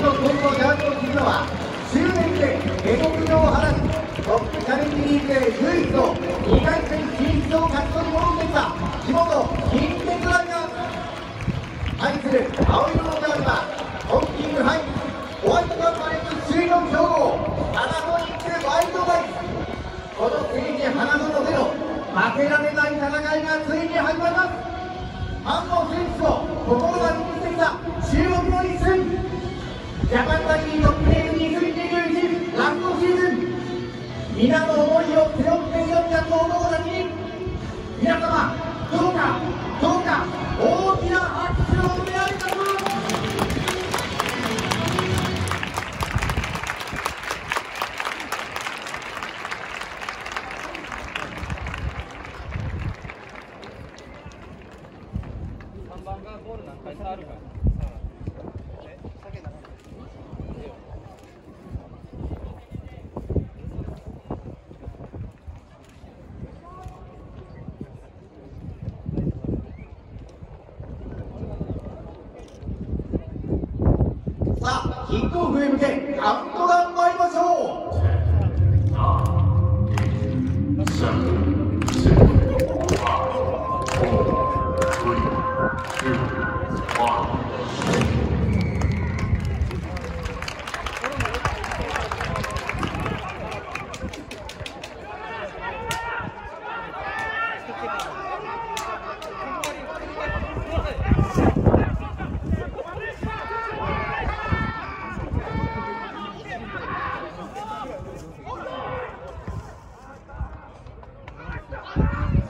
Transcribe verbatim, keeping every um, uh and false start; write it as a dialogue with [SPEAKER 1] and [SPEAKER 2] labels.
[SPEAKER 1] のトップのジャージを着るのは執念で下克上を放つトップチャレンジリーグで唯一のにかい戦進出を勝ち取り戻ってきた地元近鉄ライナーズ。対する青色のジャージはトッキングハイホワイトカンパレッジ首位の強豪パナソニックワイルドガイズ。この聖地花園での負けられない戦いがついに始まります。ファンの選手と心が見てきた注目の一戦、ジャパンラグビートップリーグにせんにじゅういちラストシーズン、皆の思いを背負って挑んだ男たちに皆様どうかどうか大きな拍手をお願いいたします。
[SPEAKER 2] さんばんがゴール何回差あるか。
[SPEAKER 1] さあ、キックオフへ向けカウントダウン参りましょう。
[SPEAKER 2] Thank you.